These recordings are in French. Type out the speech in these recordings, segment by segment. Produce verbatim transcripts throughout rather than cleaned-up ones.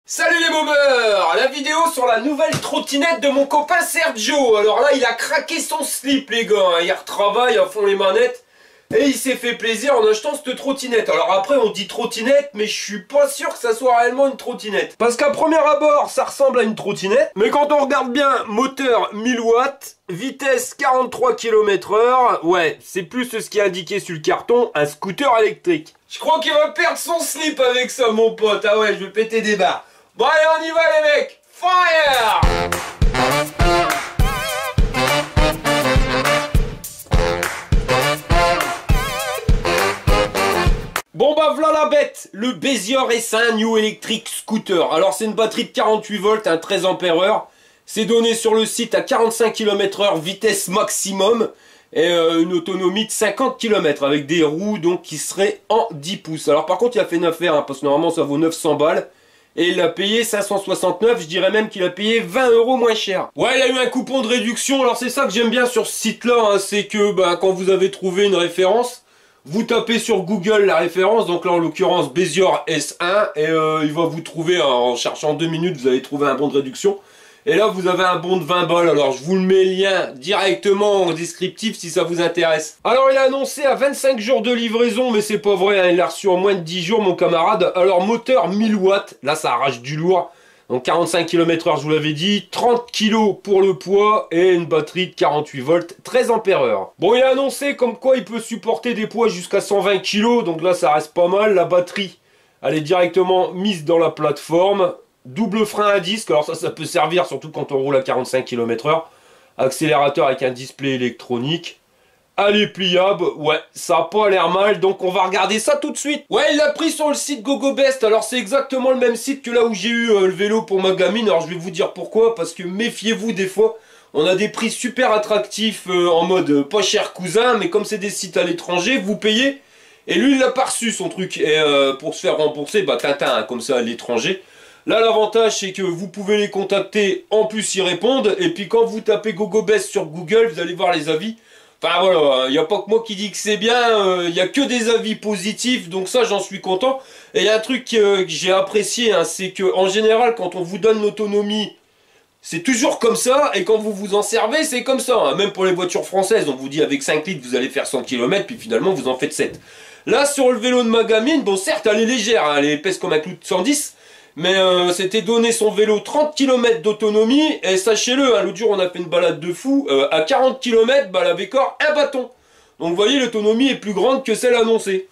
Salut les boomers! La vidéo sur la nouvelle trottinette de mon copain Sergio. Alors là, il a craqué son slip, les gars. Il retravaille à fond les manettes. Et il s'est fait plaisir en achetant cette trottinette. Alors après, on dit trottinette, mais je suis pas sûr que ça soit réellement une trottinette. Parce qu'à premier abord, ça ressemble à une trottinette. Mais quand on regarde bien, moteur mille watts, vitesse quarante-trois kilomètres heure, ouais, c'est plus ce qui est indiqué sur le carton, un scooter électrique. Je crois qu'il va perdre son slip avec ça, mon pote. Ah ouais, je vais péter des barres. Bon allez, on y va les mecs. Fire! Bon bah voilà la bête, le Bézior S un New Electric Scooter. Alors c'est une batterie de quarante-huit volts, un treize ampères heure. C'est donné sur le site à quarante-cinq kilomètres heure, vitesse maximum. Et euh, une autonomie de cinquante kilomètres avec des roues donc qui seraient en dix pouces. Alors par contre il a fait une affaire, hein, parce que normalement ça vaut neuf cents balles. Et il a payé cinq cent soixante-neuf, je dirais même qu'il a payé vingt euros moins cher. Ouais, il a eu un coupon de réduction. Alors c'est ça que j'aime bien sur ce site-là, hein, c'est que bah, quand vous avez trouvé une référence, vous tapez sur Google la référence, donc là en l'occurrence Bézior S un, et euh, il va vous trouver, hein, en cherchant deux minutes, vous allez trouver un bon de réduction. Et là vous avez un bon de vingt balles, alors je vous le mets le lien directement en descriptif si ça vous intéresse. Alors il a annoncé à vingt-cinq jours de livraison, mais c'est pas vrai, hein, il l'a reçu en moins de dix jours mon camarade. Alors moteur mille watts, là ça arrache du lourd, donc quarante-cinq kilomètres heure je vous l'avais dit, trente kilos pour le poids et une batterie de quarante-huit volts, treize ampères heure. Bon il a annoncé comme quoi il peut supporter des poids jusqu'à cent vingt kilos, donc là ça reste pas mal. La batterie elle est directement mise dans la plateforme. Double frein à disque, alors ça, ça peut servir surtout quand on roule à quarante-cinq kilomètres heure. Accélérateur avec un display électronique. Elle est pliable, ouais, ça a pas l'air mal, donc on va regarder ça tout de suite. Ouais, il l'a pris sur le site GoGoBest, alors c'est exactement le même site que là où j'ai eu euh, le vélo pour ma gamine. Alors je vais vous dire pourquoi, parce que méfiez-vous des fois, on a des prix super attractifs euh, en mode euh, pas cher cousin, mais comme c'est des sites à l'étranger, vous payez, et lui il l'a pas reçu son truc, et euh, pour se faire rembourser, bah tintin, hein, comme ça à l'étranger. Là, l'avantage, c'est que vous pouvez les contacter, en plus ils répondent, et puis quand vous tapez GoGoBest sur Google, vous allez voir les avis. Enfin voilà, il n'y a pas que moi qui dis que c'est bien, il n'y a que des avis positifs, donc ça j'en suis content. Et il y a un truc que, que j'ai apprécié, hein, c'est que en général, quand on vous donne l'autonomie, c'est toujours comme ça, et quand vous vous en servez, c'est comme ça. Hein, même pour les voitures françaises, on vous dit avec cinq litres, vous allez faire cent kilomètres, puis finalement vous en faites sept. Là, sur le vélo de ma gamine, bon certes, elle est légère, hein, elle est épaisse comme un clou de cent dix, mais euh, c'était donné son vélo trente kilomètres d'autonomie, et sachez-le, hein, l'autre jour on a fait une balade de fou, euh, à quarante kilomètres, bah, elle avait encore un bâton. Donc vous voyez, l'autonomie est plus grande que celle annoncée.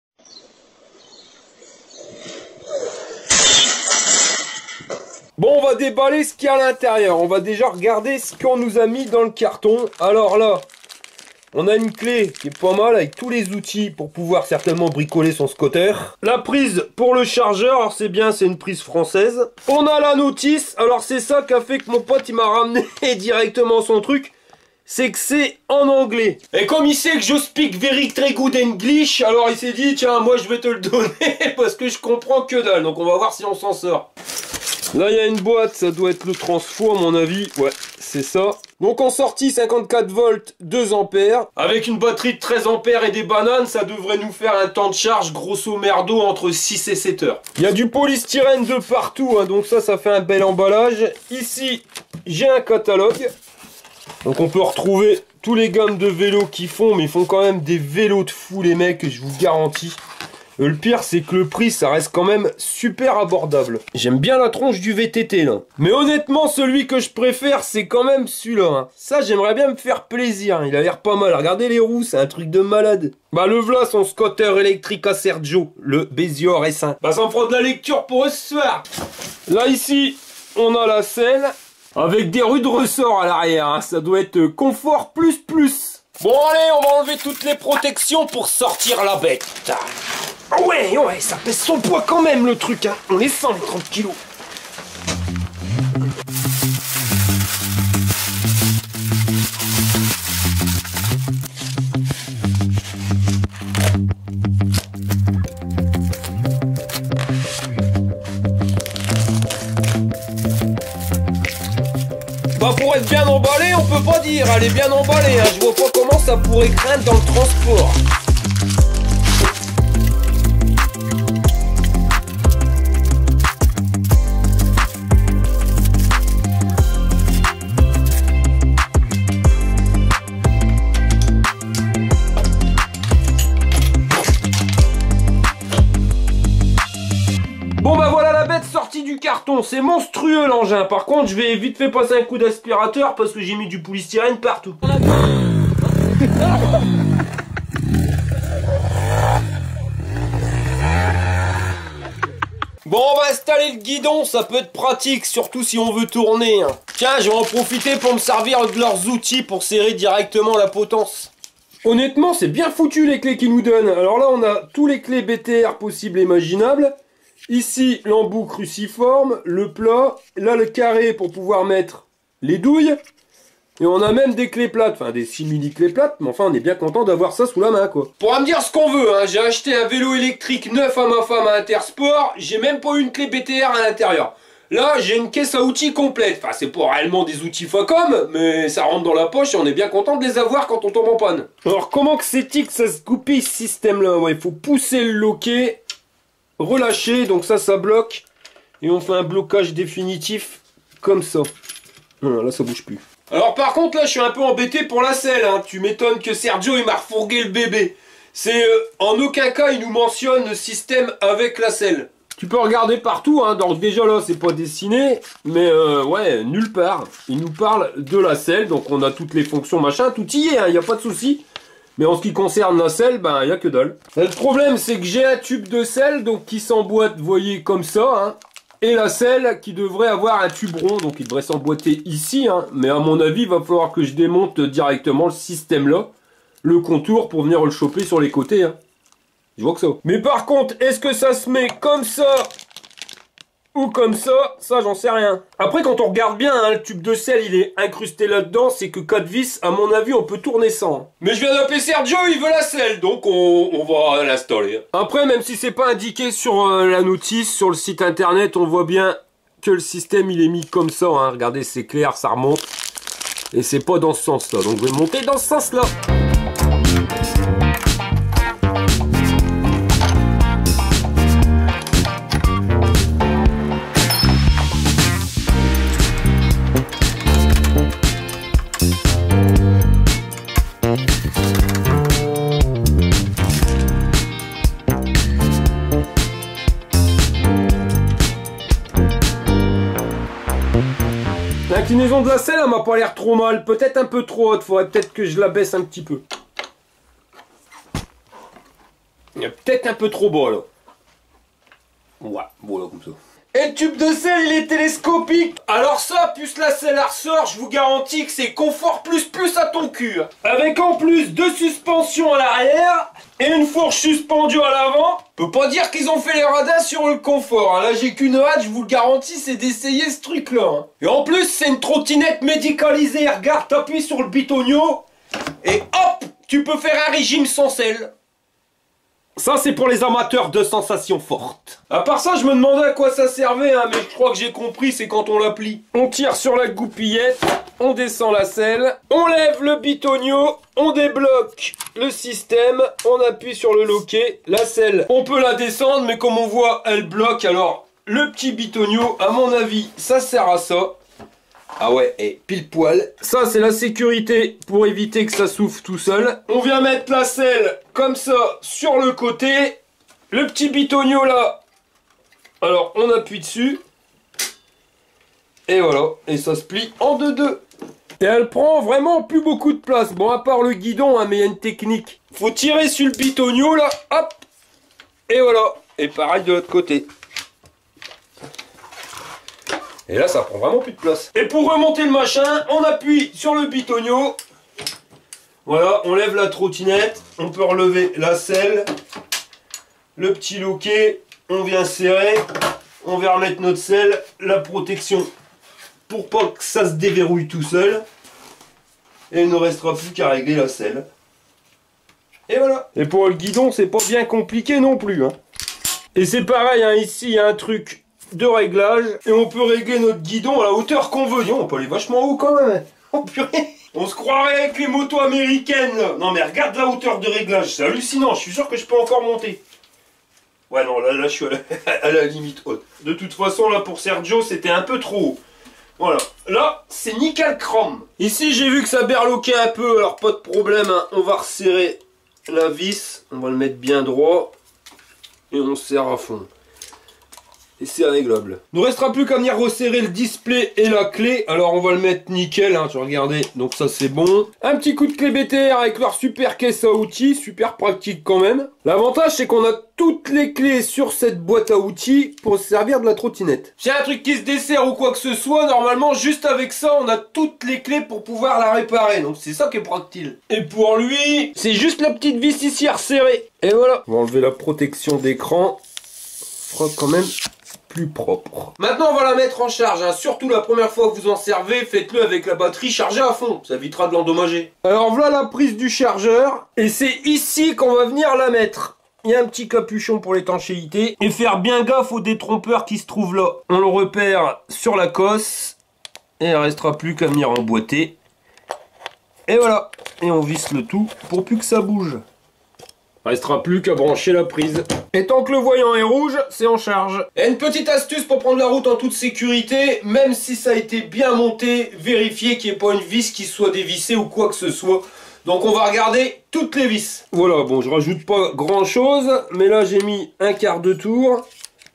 Bon, on va déballer ce qu'il y a à l'intérieur, on va déjà regarder ce qu'on nous a mis dans le carton. Alors là, on a une clé qui est pas mal avec tous les outils pour pouvoir certainement bricoler son scooter. La prise pour le chargeur, alors c'est bien, c'est une prise française. On a la notice, alors c'est ça qui a fait que mon pote il m'a ramené directement son truc. C'est que c'est en anglais. Et comme il sait que je speak very très good English, alors il s'est dit tiens moi je vais te le donner parce que je comprends que dalle. Donc on va voir si on s'en sort. Là il y a une boîte, ça doit être le transfo à mon avis. Ouais, c'est ça. Donc en sortie cinquante-quatre volts, deux ampères. Avec une batterie de treize ampères et des bananes, ça devrait nous faire un temps de charge grosso merdo entre six et sept heures. Il y a du polystyrène de partout, hein, donc ça, ça fait un bel emballage. Ici, j'ai un catalogue. Donc on peut retrouver tous les gammes de vélos qu'ils font, mais ils font quand même des vélos de fou les mecs, je vous garantis. Le pire c'est que le prix ça reste quand même super abordable. J'aime bien la tronche du V T T là. Mais honnêtement celui que je préfère c'est quand même celui-là. Hein. Ça j'aimerais bien me faire plaisir. Hein. Il a l'air pas mal. Regardez les roues, c'est un truc de malade. Bah le voilà son scooter électrique à Sergio, le Bézior S un. Bah ça me fera de la lecture pour eux ce soir. Là ici on a la selle avec des rues de ressort à l'arrière. Hein. Ça doit être confort plus plus. Bon allez on va enlever toutes les protections pour sortir la bête. Oh ouais, ouais, ça pèse son poids quand même le truc, hein. On les sent les trente kilos. Bah pour être bien emballé, on peut pas dire, elle est bien emballée, hein. Je vois pas comment ça pourrait craindre dans le transport. partie du carton. C'est monstrueux l'engin. Par contre, je vais vite fait passer un coup d'aspirateur parce que j'ai mis du polystyrène partout. Bon, on va installer le guidon, ça peut être pratique, surtout si on veut tourner. Hein. Tiens, je vais en profiter pour me servir de leurs outils pour serrer directement la potence. Honnêtement, c'est bien foutu les clés qu'ils nous donnent. Alors là, on a tous les clés B T R possibles et imaginables. Ici, l'embout cruciforme, le plat, là le carré pour pouvoir mettre les douilles. Et on a même des clés plates, enfin des simili-clés plates, mais enfin on est bien content d'avoir ça sous la main quoi. Pour me dire ce qu'on veut, hein, j'ai acheté un vélo électrique neuf à ma femme à Intersport, j'ai même pas eu une clé B T R à l'intérieur. Là j'ai une caisse à outils complète, enfin c'est pas réellement des outils Facom, mais ça rentre dans la poche et on est bien content de les avoir quand on tombe en panne. Alors comment que c'est que ça se goupille ce système là? Ouais, il faut pousser le loquet, relâcher, donc ça ça bloque, et on fait un blocage définitif comme ça. Voilà, là ça bouge plus. Alors par contre là je suis un peu embêté pour la selle, hein. Tu m'étonnes que Sergio il m'a refourgué le bébé. C'est euh, en aucun cas il nous mentionne le système avec la selle. Tu peux regarder partout, hein. Donc déjà là c'est pas dessiné, mais euh, ouais nulle part. Il nous parle de la selle, donc on a toutes les fonctions machin, tout y est, il hein, n'y a pas de souci. Mais en ce qui concerne la selle, ben il n'y a que dalle. Le problème c'est que j'ai un tube de selle donc qui s'emboîte, vous voyez comme ça, hein. Et la selle qui devrait avoir un tube rond, donc il devrait s'emboîter ici, hein. Mais à mon avis, il va falloir que je démonte directement le système là, le contour pour venir le choper sur les côtés. Hein. Je vois que ça. Mais par contre, est-ce que ça se met comme ça ou comme ça? Ça, j'en sais rien. Après, quand on regarde bien, hein, le tube de selle, il est incrusté là-dedans, c'est que quatre vis, à mon avis, on peut tourner sans. Mais je viens d'appeler Sergio, il veut la selle, donc on, on va l'installer. Après, même si c'est pas indiqué sur euh, la notice, sur le site internet, on voit bien que le système, il est mis comme ça. Hein. Regardez, c'est clair, ça remonte. Et c'est pas dans ce sens-là, donc je vais monter dans ce sens-là. L'inclinaison de la selle, elle m'a pas l'air trop mal, peut-être un peu trop haute, faudrait peut-être que je la baisse un petit peu. Il est peut-être un peu trop bas là. Ouais, voilà comme ça. Et le tube de selle, il est télescopique. Alors ça, plus la selle à ressort, je vous garantis que c'est confort plus plus à ton cul. Avec en plus deux suspensions à l'arrière et une fourche suspendue à l'avant. Je peux pas dire qu'ils ont fait les radins sur le confort. Hein. Là, j'ai qu'une hâte, je vous le garantis, c'est d'essayer ce truc-là. Hein. Et en plus, c'est une trottinette médicalisée. Regarde, t'appuies sur le bitonio et hop, tu peux faire un régime sans selle. Ça, c'est pour les amateurs de sensations fortes. À part ça, je me demandais à quoi ça servait, hein, mais je crois que j'ai compris, c'est quand on la plie. On tire sur la goupillette, on descend la selle, on lève le bitonio, on débloque le système, on appuie sur le loquet, la selle, on peut la descendre, mais comme on voit, elle bloque. Alors, le petit bitonio, à mon avis, ça sert à ça. Ah ouais, et pile poil. Ça, c'est la sécurité pour éviter que ça souffle tout seul. On vient mettre la selle comme ça sur le côté. Le petit bitonio là. Alors, on appuie dessus. Et voilà. Et ça se plie en deux-deux. Et elle prend vraiment plus beaucoup de place. Bon, à part le guidon, hein, mais il y a une technique. Faut tirer sur le bitonio là. Hop. Et voilà. Et pareil de l'autre côté. Et là, ça prend vraiment plus de place. Et pour remonter le machin, on appuie sur le bitonio. Voilà, on lève la trottinette. On peut relever la selle. Le petit loquet. On vient serrer. On vient remettre notre selle. La protection pour pas que ça se déverrouille tout seul. Et il ne restera plus qu'à régler la selle. Et voilà. Et pour le guidon, c'est pas bien compliqué non plus. Hein. Et c'est pareil, hein, ici, il y a un truc de réglage et on peut régler notre guidon à la hauteur qu'on veut. On peut aller vachement haut quand même. Oh purée. On se croirait avec les motos américaines là. Non mais regarde la hauteur de réglage, c'est hallucinant. Je suis sûr que je peux encore monter. Ouais non, là, là je suis à la, à la limite haute. De toute façon là pour Sergio c'était un peu trop haut. Voilà, là c'est nickel chrome. Ici j'ai vu que ça berloquait un peu, alors pas de problème, hein. On va resserrer la vis, on va le mettre bien droit et on serre à fond. et c'est réglable. Il ne restera plus qu'à venir resserrer le display et la clé. Alors on va le mettre nickel, hein, tu vas regarder, donc ça c'est bon. Un petit coup de clé B T R avec leur super caisse à outils, super pratique quand même. L'avantage c'est qu'on a toutes les clés sur cette boîte à outils pour se servir de la trottinette. S'il y a un truc qui se dessert ou quoi que ce soit, normalement juste avec ça on a toutes les clés pour pouvoir la réparer. Donc c'est ça qui est pratique. Et pour lui, c'est juste la petite vis ici à resserrer. Et voilà. On va enlever la protection d'écran. Fera quand même plus propre. Maintenant on va la mettre en charge, hein. Surtout la première fois que vous en servez, faites-le avec la batterie chargée à fond, ça évitera de l'endommager. Alors voilà la prise du chargeur, et c'est ici qu'on va venir la mettre. Il y a un petit capuchon pour l'étanchéité, et faire bien gaffe au détrompeur qui se trouve là. On le repère sur la cosse, et il ne restera plus qu'à venir emboîter. Et voilà, et on visse le tout pour plus que ça bouge. Restera plus qu'à brancher la prise. Et tant que le voyant est rouge, c'est en charge. Et une petite astuce pour prendre la route en toute sécurité, même si ça a été bien monté, vérifiez qu'il n'y ait pas une vis qui soit dévissée ou quoi que ce soit. Donc on va regarder toutes les vis. Voilà, bon je rajoute pas grand chose, mais là j'ai mis un quart de tour.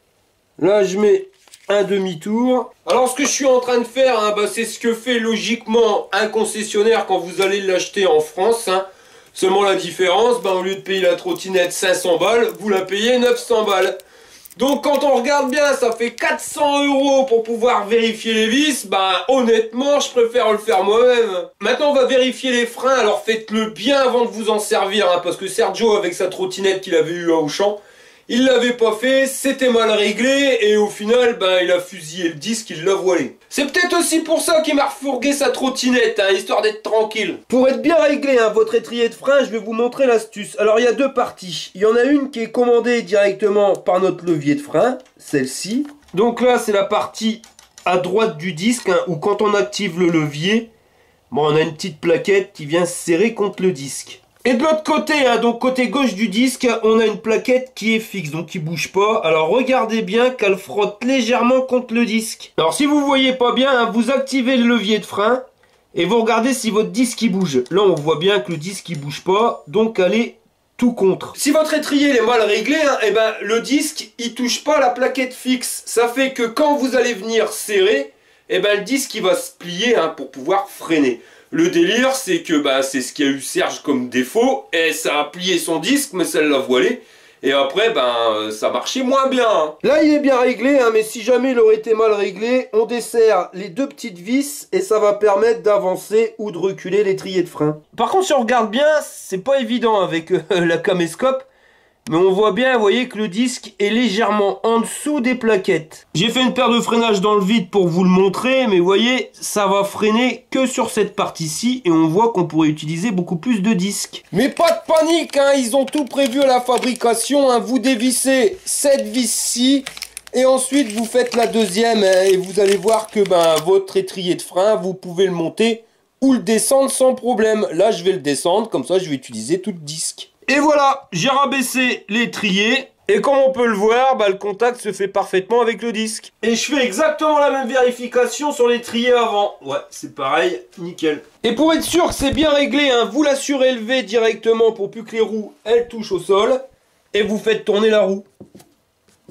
Là je mets un demi-tour. Alors ce que je suis en train de faire, hein, bah, c'est ce que fait logiquement un concessionnaire quand vous allez l'acheter en France. Hein. Seulement la différence, ben, au lieu de payer la trottinette cinq cents balles, vous la payez neuf cents balles. Donc quand on regarde bien, ça fait quatre cents euros pour pouvoir vérifier les vis. Ben honnêtement, je préfère le faire moi-même. Maintenant on va vérifier les freins, alors faites-le bien avant de vous en servir. Hein, parce que Sergio, avec sa trottinette qu'il avait eu à Auchan, il l'avait pas fait, c'était mal réglé, et au final, ben, il a fusillé le disque, il l'a voilé. C'est peut-être aussi pour ça qu'il m'a refourgué sa trottinette, hein, histoire d'être tranquille. Pour être bien réglé, hein, votre étrier de frein, je vais vous montrer l'astuce. Alors, il y a deux parties. Il y en a une qui est commandée directement par notre levier de frein, celle-ci. Donc là, c'est la partie à droite du disque, hein, où quand on active le levier, bon, on a une petite plaquette qui vient se serrer contre le disque. Et de l'autre côté, hein, donc côté gauche du disque, on a une plaquette qui est fixe, donc qui bouge pas. Alors regardez bien qu'elle frotte légèrement contre le disque. Alors si vous voyez pas bien, hein, vous activez le levier de frein et vous regardez si votre disque il bouge. Là on voit bien que le disque il bouge pas, donc elle est tout contre. Si votre étrier est mal réglé, hein, et ben, le disque il touche pas la plaquette fixe. Ça fait que quand vous allez venir serrer, et ben, le disque il va se plier, hein, pour pouvoir freiner. Le délire, c'est que bah, c'est ce qu'a eu Serge comme défaut, et ça a plié son disque, mais ça l'a voilé, et après, ben, ça marchait moins bien. Hein. Là, il est bien réglé, hein, mais si jamais il aurait été mal réglé, on desserre les deux petites vis, et ça va permettre d'avancer ou de reculer l'étrier de frein. Par contre, si on regarde bien, c'est pas évident avec euh, la caméscope, mais on voit bien, vous voyez, que le disque est légèrement en dessous des plaquettes. J'ai fait une paire de freinage dans le vide pour vous le montrer, mais vous voyez, ça va freiner que sur cette partie-ci, et on voit qu'on pourrait utiliser beaucoup plus de disques. Mais pas de panique, hein, ils ont tout prévu à la fabrication, hein. Vous dévissez cette vis-ci, et ensuite vous faites la deuxième, hein, et vous allez voir que ben, votre étrier de frein, vous pouvez le monter ou le descendre sans problème. Là, je vais le descendre, comme ça je vais utiliser tout le disque. Et voilà, j'ai rabaissé l'étrier. Et comme on peut le voir, bah, le contact se fait parfaitement avec le disque. Et je fais exactement la même vérification sur l'étrier avant. Ouais, c'est pareil, nickel. Et pour être sûr que c'est bien réglé, hein, vous la surélevez directement pour plus que les roues, elles touchent au sol. Et vous faites tourner la roue. Vous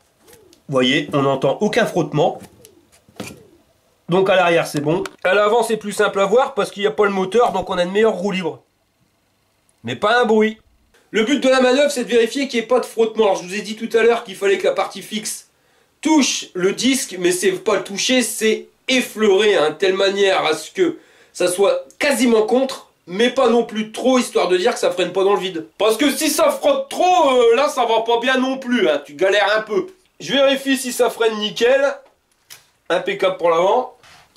voyez, on n'entend aucun frottement. Donc à l'arrière, c'est bon. À l'avant, c'est plus simple à voir parce qu'il n'y a pas le moteur, donc on a une meilleure roue libre. Mais pas un bruit. Le but de la manœuvre, c'est de vérifier qu'il n'y ait pas de frottement. Alors, je vous ai dit tout à l'heure qu'il fallait que la partie fixe touche le disque, mais c'est pas le toucher, c'est effleurer, hein, de telle manière à ce que ça soit quasiment contre, mais pas non plus trop, histoire de dire que ça freine pas dans le vide. Parce que si ça frotte trop, euh, là, ça va pas bien non plus, hein, tu galères un peu. Je vérifie si ça freine nickel. Impeccable pour l'avant.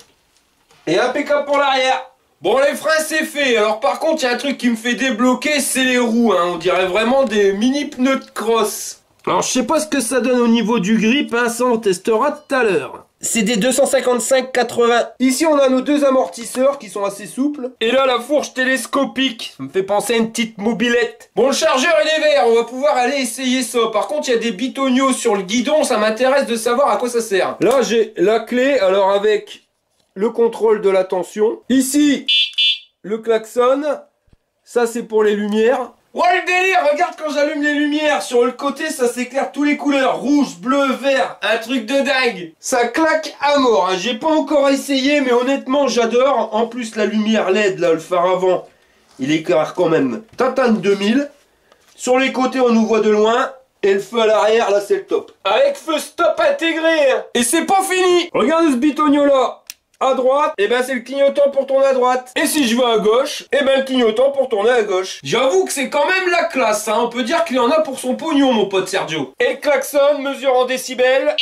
Et impeccable pour l'arrière. Bon, les freins c'est fait. Alors par contre, il y a un truc qui me fait débloquer, c'est les roues, hein. On dirait vraiment des mini pneus de cross. Alors je sais pas ce que ça donne au niveau du grip, hein. Ça on testera tout à l'heure. C'est des deux cent cinquante-cinq quatre-vingts. Ici on a nos deux amortisseurs qui sont assez souples. Et là la fourche télescopique, ça me fait penser à une petite mobilette. Bon, le chargeur il est vert, on va pouvoir aller essayer ça. Par contre il y a des bitonios sur le guidon, ça m'intéresse de savoir à quoi ça sert. Là j'ai la clé, alors avec le contrôle de la tension. Ici, le klaxon. Ça, c'est pour les lumières. Ouais, le délire, regarde quand j'allume les lumières. Sur le côté, ça s'éclaire tous les couleurs. Rouge, bleu, vert. Un truc de dingue. Ça claque à mort. Hein. J'ai pas encore essayé, mais honnêtement, j'adore. En plus, la lumière L E D, là, le phare avant, il éclaire quand même. Tatane deux mille. Sur les côtés, on nous voit de loin. Et le feu à l'arrière, là, c'est le top. Avec feu stop intégré. Hein. Et c'est pas fini. Regarde ce bitonio là. À droite, et ben c'est le clignotant pour tourner à droite. Et si je vais à gauche, et ben le clignotant pour tourner à gauche. J'avoue que c'est quand même la classe, hein. On peut dire qu'il en a pour son pognon, mon pote Sergio. Et le klaxon mesure en décibels.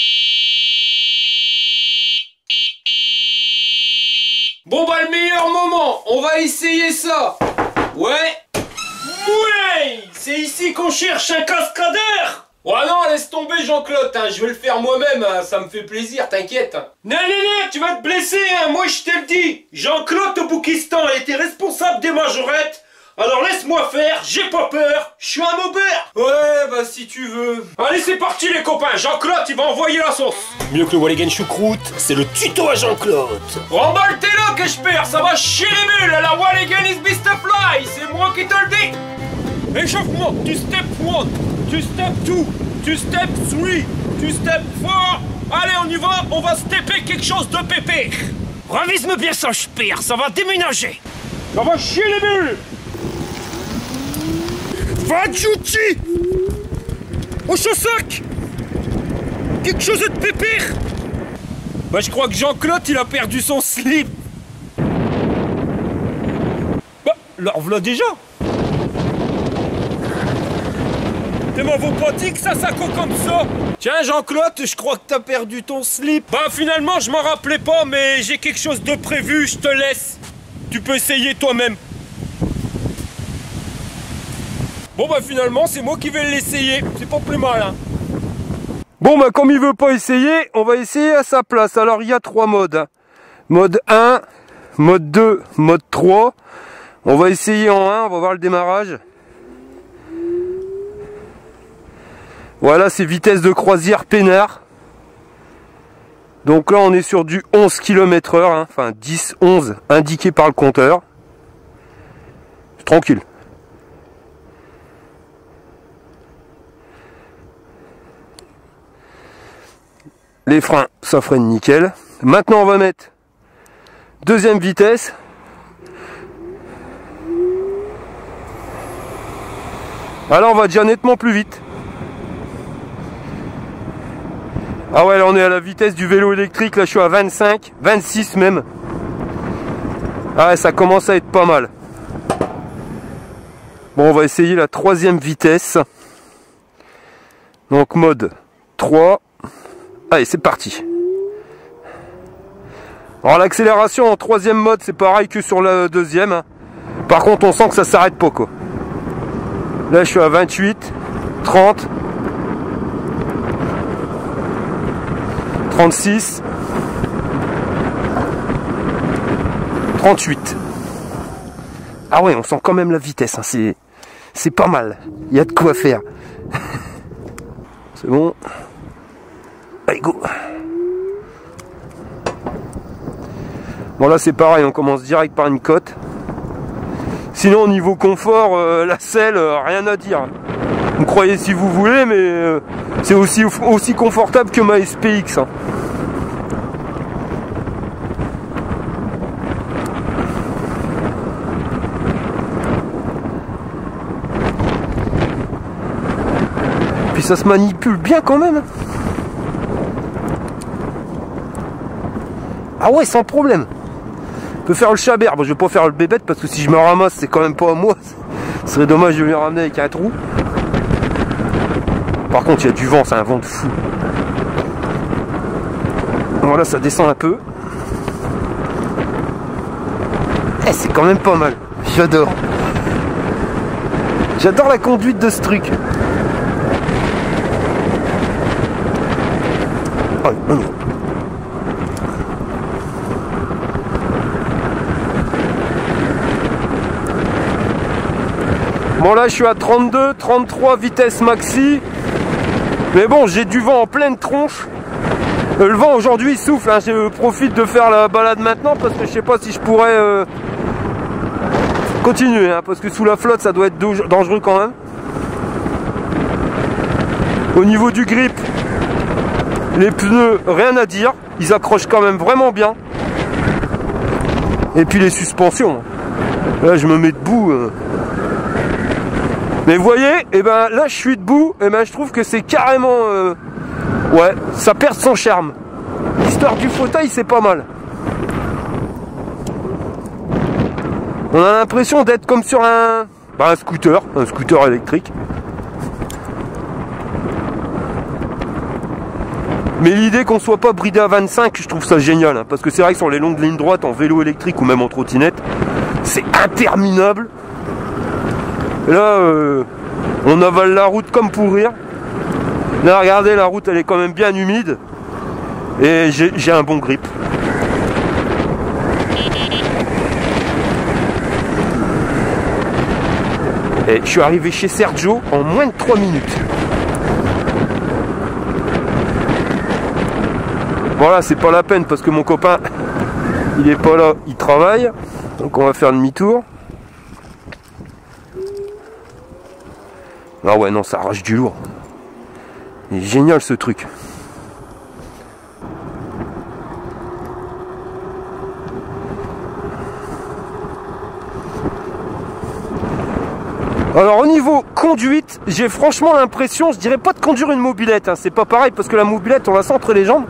Bon bah le meilleur moment, on va essayer ça. Ouais. Ouais. C'est ici qu'on cherche un cascadeur. Oh non, laisse tomber Jean-Claude, hein, je vais le faire moi-même, hein, ça me fait plaisir, t'inquiète. Non, non, non, tu vas te blesser, hein, moi je te le dis. Jean-Claude au Boukistan a été responsable des majorettes, alors laisse-moi faire, j'ai pas peur, je suis un maubert. Ouais, bah si tu veux. Allez, c'est parti les copains, Jean-Claude, il va envoyer la sauce. Mieux que le Walligan choucroute, c'est le tuto à Jean-Claude. Remballe tes là que je perds, ça va chier les mules, la Walligan is beast fly, c'est moi qui te le dis. Échauffement, tu step one. Tu step deux, tu step trois, tu step quatre. Allez, on y va, on va stepper quelque chose de pépère. Ravise-moi bien ça, je perds, ça va déménager. Ça va chier les bulles. Va, Juti. Au chaussac. Quelque chose de pépère. Bah, je crois que Jean-Claude, il a perdu son slip. Bah, leur v'là déjà. Ne m'avons pas dit que ça s'accro comme ça. Tiens Jean-Claude, je crois que t'as perdu ton slip. Bah finalement je m'en rappelais pas, mais j'ai quelque chose de prévu, je te laisse. Tu peux essayer toi-même. Bon bah finalement c'est moi qui vais l'essayer, c'est pas plus mal hein. Bon bah comme il veut pas essayer, on va essayer à sa place. Alors il y a trois modes. Mode un, mode deux, mode trois. On va essayer en un, on va voir le démarrage. Voilà, c'est vitesse de croisière peinard. Donc là, on est sur du onze kilomètres heure, hein, enfin dix, onze indiqué par le compteur. Tranquille. Les freins, ça freine nickel. Maintenant, on va mettre deuxième vitesse. Alors, on va déjà nettement plus vite. Ah ouais, là on est à la vitesse du vélo électrique, là je suis à vingt-cinq, vingt-six même. Ah ouais, ça commence à être pas mal. Bon, on va essayer la troisième vitesse. Donc mode trois. Allez, c'est parti. Alors l'accélération en troisième mode, c'est pareil que sur la deuxième. Par contre, on sent que ça s'arrête pas quoi. Là je suis à vingt-huit, trente. trente-six, trente-huit. Ah ouais, on sent quand même la vitesse, hein. c'est c'est pas mal. Il y a de quoi faire. C'est bon. Allez, go. Bon là c'est pareil, on commence direct par une côte. Sinon au niveau confort, euh, la selle, euh, rien à dire. Vous croyez si vous voulez, mais euh, c'est aussi, aussi confortable que ma S P X. Hein. Puis ça se manipule bien quand même. Ah ouais, sans problème. Je peux faire le chabert. Bon, je vais pas faire le bébête parce que si je me ramasse, c'est quand même pas à moi. Ce serait dommage de me ramener avec un trou. Par contre, il y a du vent, c'est un vent de fou. Voilà, ça descend un peu. Eh, c'est quand même pas mal. J'adore. J'adore la conduite de ce truc. Oh, oh, oh. Bon là je suis à trente-deux, trente-trois vitesse maxi. Mais bon, j'ai du vent en pleine tronche. Le vent aujourd'hui il souffle, hein. Je profite de faire la balade maintenant parce que je sais pas si je pourrais euh, continuer, hein, parce que sous la flotte, ça doit être dangereux quand même. Au niveau du grip, les pneus, rien à dire. Ils accrochent quand même vraiment bien. Et puis les suspensions. Là, je me mets debout. Euh. Mais vous voyez, et ben là, je suis debout. Et ben, je trouve que c'est carrément... Euh... Ouais, ça perd son charme. L'histoire du fauteuil, c'est pas mal. On a l'impression d'être comme sur un... Bah, un scooter. Un scooter électrique. Mais l'idée qu'on soit pas bridé à vingt-cinq, je trouve ça génial, hein, parce que c'est vrai que sur les longues lignes droites en vélo électrique ou même en trottinette, c'est interminable. Là, euh, on avale la route comme pour rire. Là, regardez, la route, elle est quand même bien humide. Et j'ai un bon grip. Et je suis arrivé chez Sergio en moins de trois minutes. Voilà, c'est pas la peine parce que mon copain, il est pas là, il travaille. Donc on va faire demi-tour. Ah ouais, non, ça arrache du lourd. Il est génial ce truc. Alors au niveau conduite, j'ai franchement l'impression, je dirais pas de conduire une mobilette, hein, c'est pas pareil parce que la mobilette on la sent entre les jambes.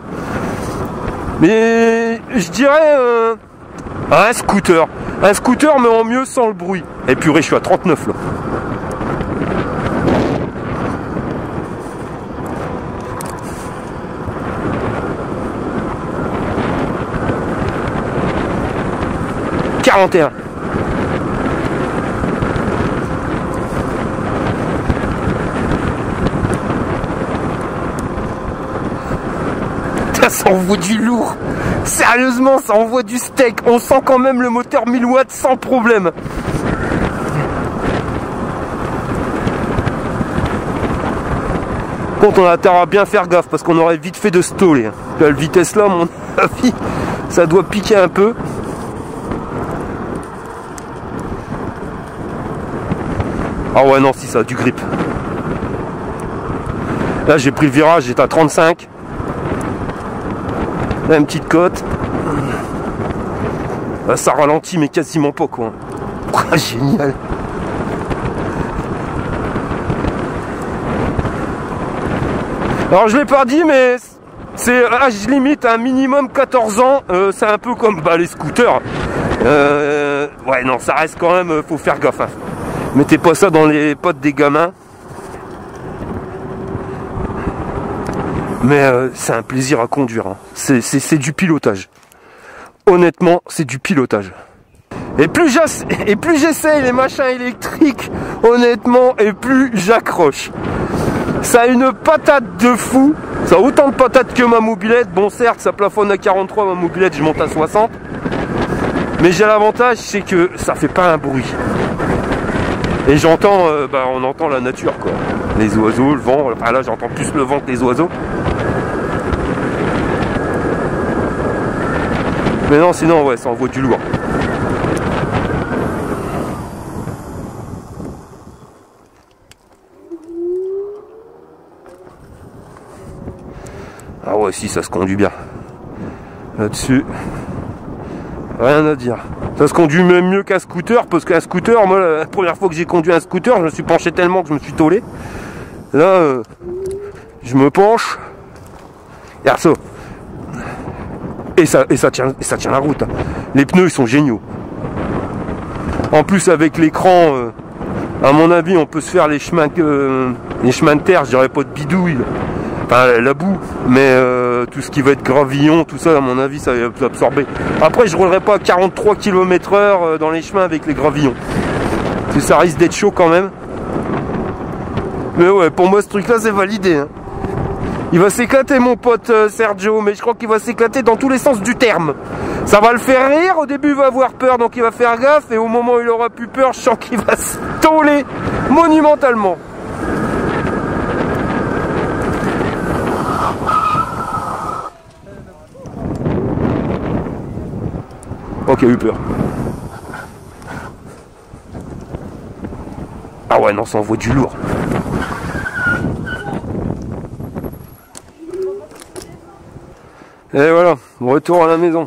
Mais je dirais euh, un scooter. Un scooter mais en mieux sans le bruit. Et purée, je suis à trente-neuf là. quarante et un. Ça envoie du lourd. Sérieusement, ça envoie du steak. On sent quand même le moteur mille watts sans problème. Contre, on a intérêt à bien faire gaffe parce qu'on aurait vite fait de stoller. La vitesse là, à mon avis, ça doit piquer un peu. Ah ouais, non, si ça a du grip. Là, j'ai pris le virage, j'étais à trente-cinq. Là, une petite côte. Là, ça ralentit, mais quasiment pas, quoi. Ah, génial. Alors, je l'ai pas dit, mais c'est âge limite à un minimum quatorze ans. Euh, c'est un peu comme bah, les scooters. Euh, ouais, non, ça reste quand même, faut faire gaffe. Hein. Mettez pas ça dans les potes des gamins. Mais euh, c'est un plaisir à conduire. Hein. C'est du pilotage. Honnêtement, c'est du pilotage. Et plus j'essaye les machins électriques, honnêtement, et plus j'accroche. Ça a une patate de fou. Ça a autant de patates que ma mobilette. Bon, certes, ça plafonne à quarante-trois, ma mobilette, je monte à soixante. Mais j'ai l'avantage, c'est que ça fait pas un bruit. Et j'entends, euh, bah, on entend la nature, quoi. Les oiseaux, le vent. Enfin là, j'entends plus le vent que les oiseaux. Mais non, sinon, ouais, ça envoie du lourd. Ah ouais, si, ça se conduit bien. Là-dessus, rien à dire. Ça se conduit même mieux qu'un scooter, parce qu'un scooter, moi, la première fois que j'ai conduit un scooter, je me suis penché tellement que je me suis tollé. Là, euh, je me penche. Regarde ça. Et ça, et ça tient, et ça tient la route. Hein. Les pneus, ils sont géniaux. En plus, avec l'écran, euh, à mon avis, on peut se faire les chemins, euh, les chemins de terre, je dirais pas de bidouille. Enfin, la boue, mais euh, tout ce qui va être gravillon, tout ça, à mon avis, ça va absorber. Après, je roulerai pas à quarante-trois kilomètres heure dans les chemins avec les gravillons. Parce que ça risque d'être chaud quand même. Mais ouais, pour moi, ce truc-là, c'est validé. Hein. Il va s'éclater, mon pote euh, Sergio, mais je crois qu'il va s'éclater dans tous les sens du terme. Ça va le faire rire, au début, il va avoir peur, donc il va faire gaffe, et au moment où il aura plus peur, je sens qu'il va se toller monumentalement. Ok, a eu peur. Ah ouais, non, ça envoie du lourd. Et voilà, retour à la maison.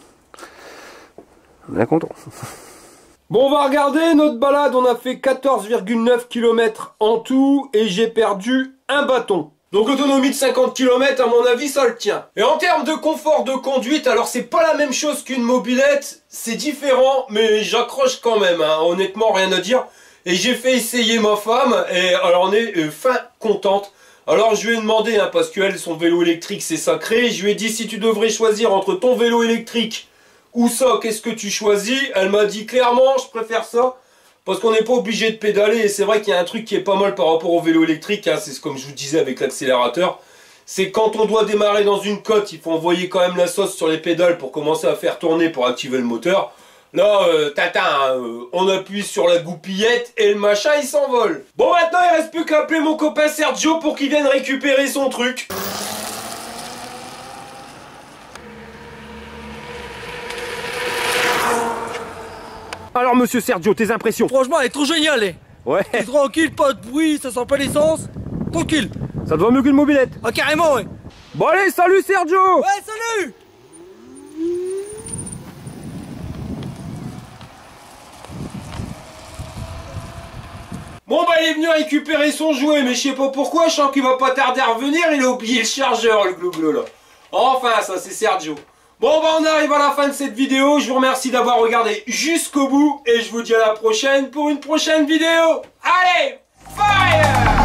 On est content. Bon, on va regarder notre balade. On a fait quatorze virgule neuf kilomètres en tout et j'ai perdu un bâton. Donc autonomie de cinquante kilomètres, à mon avis, ça le tient. Et en termes de confort de conduite, alors c'est pas la même chose qu'une mobilette, c'est différent, mais j'accroche quand même, hein. Honnêtement, rien à dire. Et j'ai fait essayer ma femme, et alors on est euh, fin contente. Alors je lui ai demandé, hein, parce qu'elle, son vélo électrique, c'est sacré, je lui ai dit si tu devrais choisir entre ton vélo électrique ou ça, qu'est-ce que tu choisis? Elle m'a dit clairement, je préfère ça. Parce qu'on n'est pas obligé de pédaler, et c'est vrai qu'il y a un truc qui est pas mal par rapport au vélo électrique, hein, c'est comme je vous disais avec l'accélérateur, c'est quand on doit démarrer dans une côte, il faut envoyer quand même la sauce sur les pédales pour commencer à faire tourner, pour activer le moteur. Là, euh, tatin, euh, on appuie sur la goupillette et le machin il s'envole. Bon, maintenant il reste plus qu'à appeler mon copain Sergio pour qu'il vienne récupérer son truc. Alors monsieur Sergio, tes impressions? Franchement, elle est trop géniale. Elle. Ouais. C'est tranquille, pas de bruit, ça sent pas l'essence. Tranquille. Ça te va mieux qu'une mobilette? Ah carrément, ouais. Bon allez, salut Sergio. Ouais, salut. Bon bah il est venu récupérer son jouet, mais je sais pas pourquoi, je sens qu'il va pas tarder à revenir, il a oublié le chargeur, le glouglou là. Enfin, ça c'est Sergio. Bon bah on arrive à la fin de cette vidéo, je vous remercie d'avoir regardé jusqu'au bout, et je vous dis à la prochaine pour une prochaine vidéo. Allez, fire!